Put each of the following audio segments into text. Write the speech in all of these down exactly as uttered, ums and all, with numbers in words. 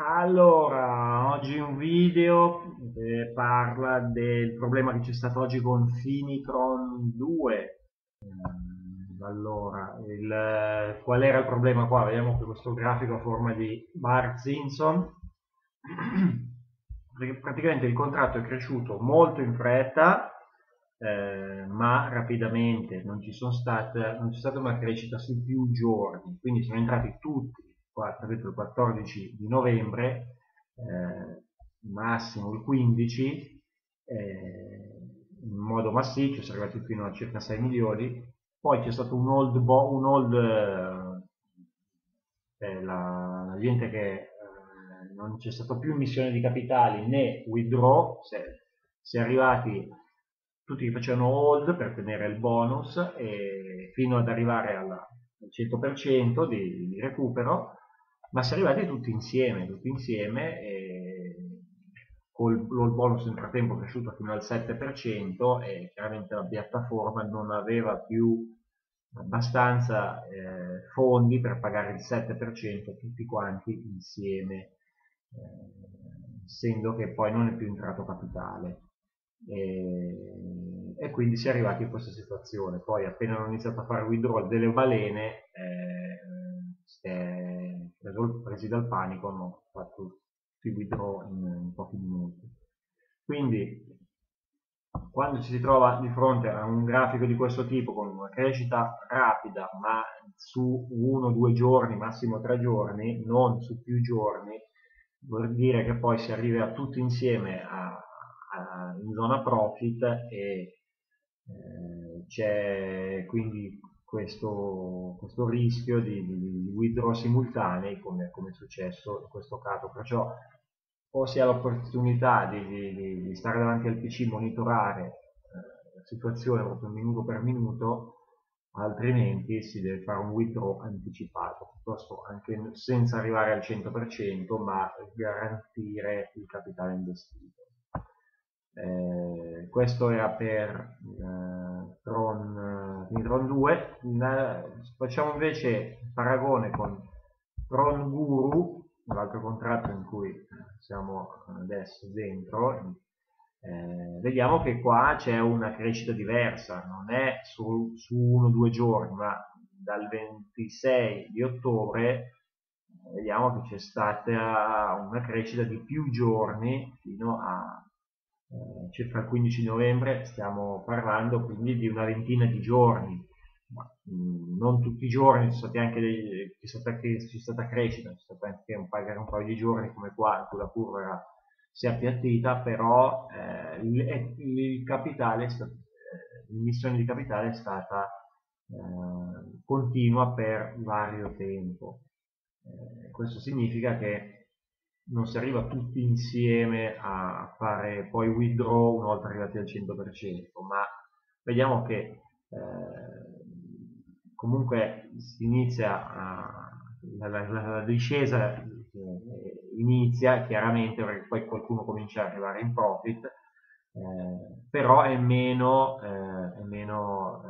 Allora, oggi un video che parla del problema che c'è stato oggi con Finitron due. Ehm, Allora, il- qual era il problema qua? Vediamo che questo grafico a forma di Bart Simpson. Perché praticamente il contratto è cresciuto molto in fretta, eh, ma rapidamente, non ci sono state, non c'è stata una crescita su più giorni, quindi sono entrati tutti qua, per esempio il quattordici di novembre, eh, massimo il quindici, eh, in modo massiccio, sono arrivati fino a circa sei milioni, poi c'è stato un hold, bo- un hold eh, eh, la, la gente che eh, non c'è stata più emissione di capitali né withdraw, si è, si è arrivati tutti che facevano hold per tenere il bonus e fino ad arrivare alla, al cento per cento di, di recupero, ma si è arrivati tutti insieme, tutti insieme e col, il bonus nel frattempo è cresciuto fino al sette per cento e chiaramente la piattaforma non aveva più abbastanza eh, fondi per pagare il sette per cento tutti quanti insieme, eh, essendo che poi non è più entrato capitale. E, e quindi si è arrivati in questa situazione. Poi appena hanno iniziato a fare withdrawal delle balene, eh, si è preso, presi dal panico, hanno fatto tutti i withdraw in, in pochi minuti. Quindi quando ci si trova di fronte a un grafico di questo tipo con una crescita rapida ma su uno due giorni, massimo tre giorni, non su più giorni, vuol dire che poi si arriva tutti insieme a, a, in zona profit e eh, c'è quindi questo, questo rischio di, di, di withdraw simultanei come, come è successo in questo caso. Perciò o si ha l'opportunità di, di, di stare davanti al P C, monitorare eh, la situazione proprio minuto per minuto, altrimenti si deve fare un withdraw anticipato, piuttosto anche senza arrivare al cento per cento, ma garantire il capitale investito. Eh, questo era per eh, Tron, eh, Tron due. La, facciamo invece il paragone con Tron Guru, l'altro contratto in cui siamo adesso dentro. Eh, vediamo che qua c'è una crescita diversa, non è su, su uno o due giorni, ma dal ventisei di ottobre eh, vediamo che c'è stata una crescita di più giorni fino a eh, circa il quindici novembre, stiamo parlando quindi di una ventina di giorni, ma mh, non tutti i giorni, ci sono stati anche dei, c'è stata, c'è stata crescita, c'è stato anche un paio, un paio di giorni come qua in cui la curva era, si è appiattita, però eh, il, il capitale, l'emissione di capitale è stata eh, continua per vario tempo. Eh, questo significa che non si arriva tutti insieme a fare poi withdraw una volta arrivati al cento per cento, ma vediamo che eh, comunque si inizia a, la, la, la discesa eh, inizia chiaramente perché poi qualcuno comincia ad arrivare in profit, eh, però è meno, eh, è meno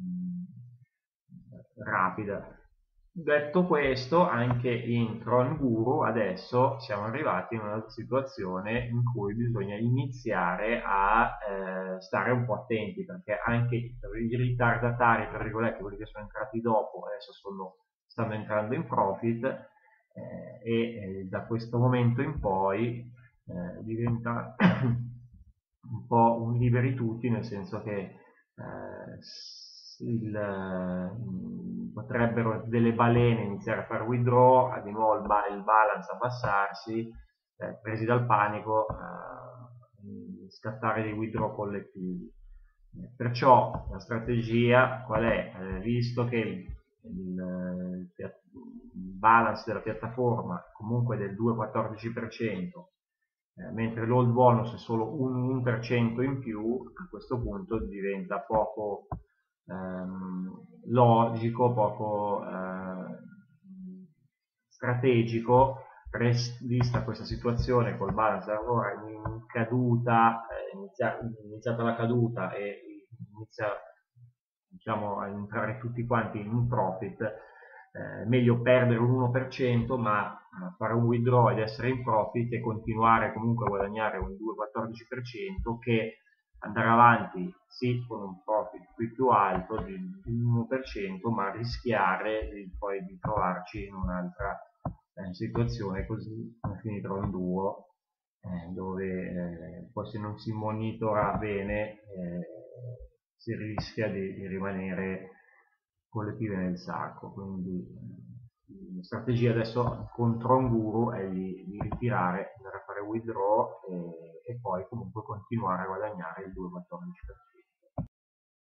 eh, rapida. Detto questo, anche in Tron Guru adesso siamo arrivati in una situazione in cui bisogna iniziare a eh, stare un po' attenti, perché anche i ritardatari, tra virgolette, quelli che sono entrati dopo, adesso sono, stanno entrando in profit eh, e eh, da questo momento in poi eh, diventa un po' un liberi tutti, nel senso che eh, il, eh, potrebbero delle balene iniziare a fare withdraw, di nuovo il, ba- il balance abbassarsi, eh, presi dal panico, eh, scattare dei withdraw collettivi. Perciò la strategia qual è? Eh, visto che il, il, il balance della piattaforma comunque è del due virgola quattordici per cento, eh, mentre l'old bonus è solo un uno per cento in più, a questo punto diventa poco ehm, logico, poco eh, strategico, vista questa situazione col balance ora in caduta, eh, inizia, iniziata la caduta e inizia diciamo, a entrare tutti quanti in profit, eh, meglio perdere un uno per cento ma fare un withdraw ed essere in profit e continuare comunque a guadagnare un due virgola quattordici per cento che andare avanti sì con un profit più, più alto di, di uno per cento ma rischiare di, poi di trovarci in un'altra eh, situazione così come finito Tron Duo eh, dove eh, poi se non si monitora bene eh, si rischia di, di rimanere con le pive nel sacco. Quindi eh, la strategia adesso con Tron Guru è di, di ritirare, andare a fare withdraw e, e poi comunque continuare a guadagnare il due virgola quattordici per cento.